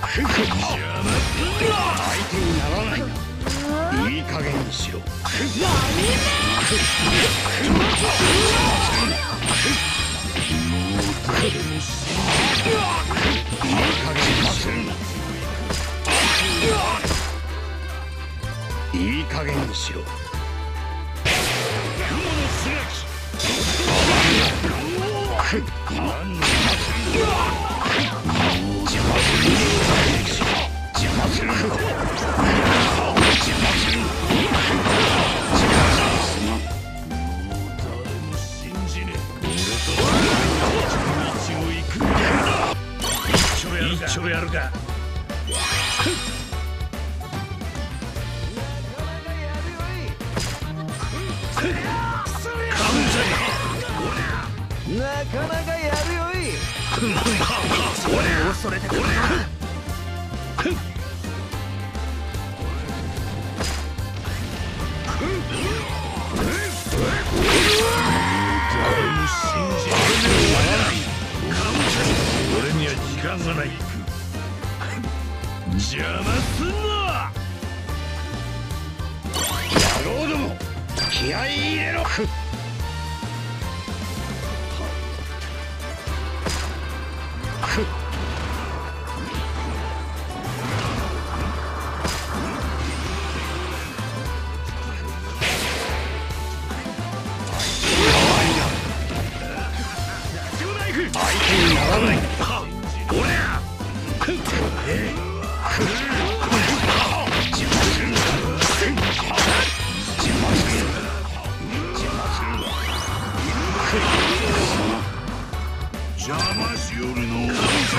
手にならないな。いい加減にしろ。いい加減にするな。いい加減にしろ。一丁やるか。 なかなかやるよい。 それでこれ俺には時間がない。邪魔すんな。野郎ども、気合い入れろ。相手にならない。邪魔しよるの。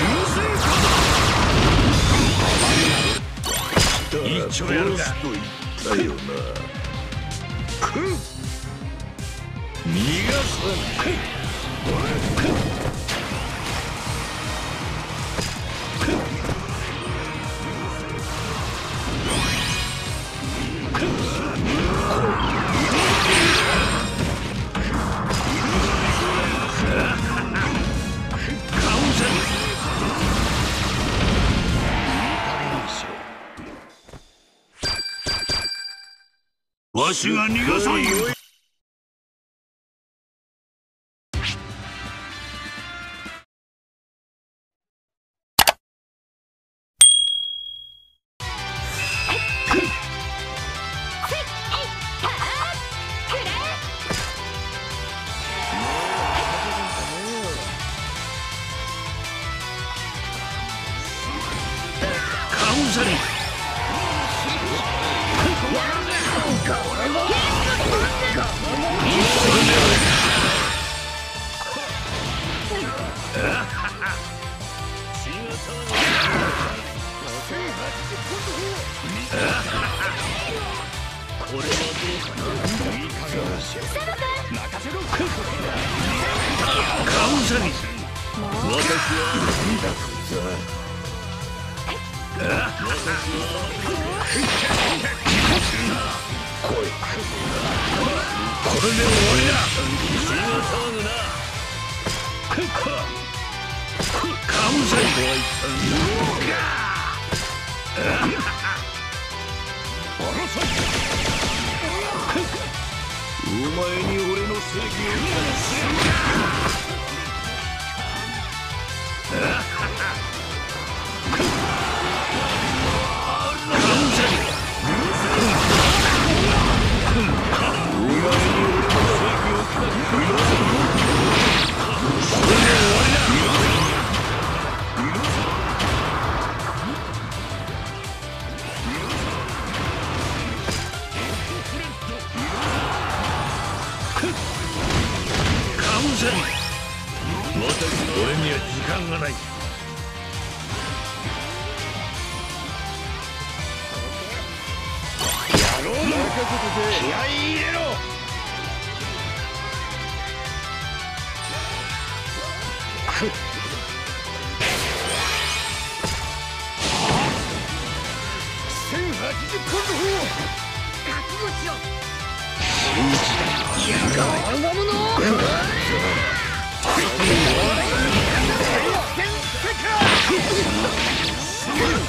一丁やるか。だよな。逃がさない。わしが逃がさんよ。俺には時間がない。野郎ども、気合い入れろ。1080ポンド砲覚悟しろ。信じやがい。魔物。相手にならない。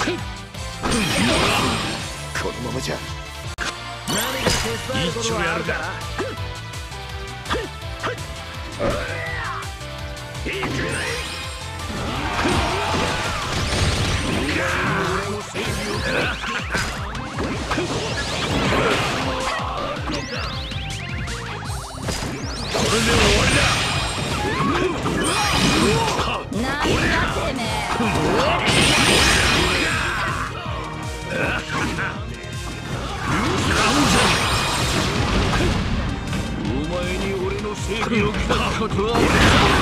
このままじゃ何が手伝えることはあるか。お前に俺の正義を聞かすことは